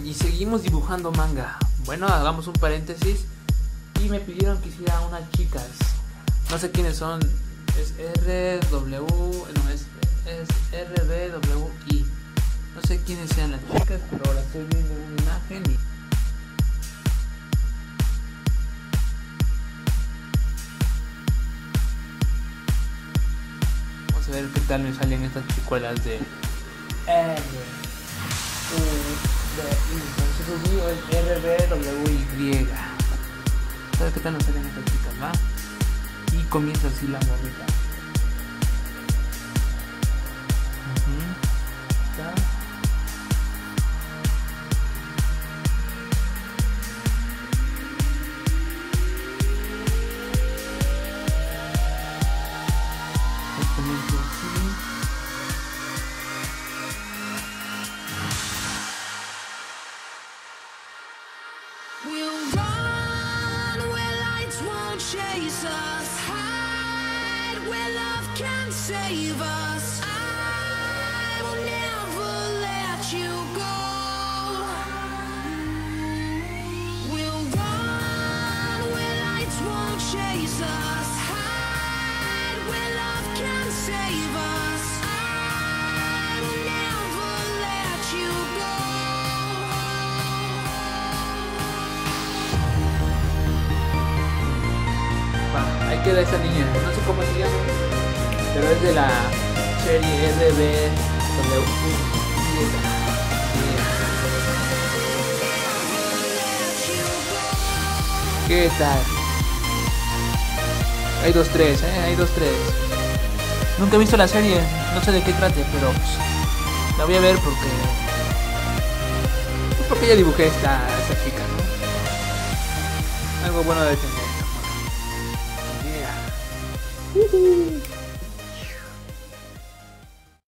y seguimos dibujando manga. Bueno, hagamos un paréntesis. Y me pidieron que hiciera unas chicas. No sé quiénes son. Es RW. No, es RBWI. No sé quiénes sean las chicas, pero ahora estoy viendo una imagen y... Vamos a ver qué tal me salen estas chicuelas de R. Entonces subí el RBWY. A ver qué tal nos salen estas chicas, ¿va? Y comienza así la morrita. Está. Comienza así. Chase us, hide where love can save us. I will never let you go. We'll run where lights won't chase us, hide where love can save us. I will never let you go. Ahí queda esa niña, no sé cómo se llama, pero es de la serie RBWY. ¿Qué tal? Hay 2-3, hay 2-3. Nunca he visto la serie, no sé de qué trate, pero pues, la voy a ver porque ya dibujé esta chica, ¿no? Algo bueno de tener. Yeah.